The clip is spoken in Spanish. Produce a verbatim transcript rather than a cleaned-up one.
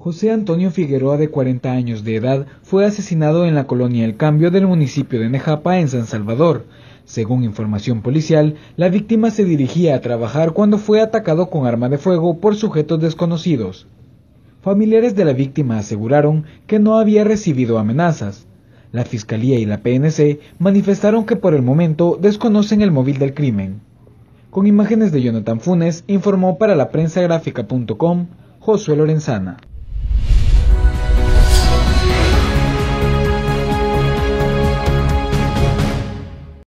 José Antonio Figueroa, de cuarenta años de edad, fue asesinado en la colonia El Cambio del municipio de Nejapa, en San Salvador. Según información policial, la víctima se dirigía a trabajar cuando fue atacado con arma de fuego por sujetos desconocidos. Familiares de la víctima aseguraron que no había recibido amenazas. La Fiscalía y la P N C manifestaron que por el momento desconocen el móvil del crimen. Con imágenes de Jonathan Funes, informó para la prensa gráfica punto com Josué Lorenzana.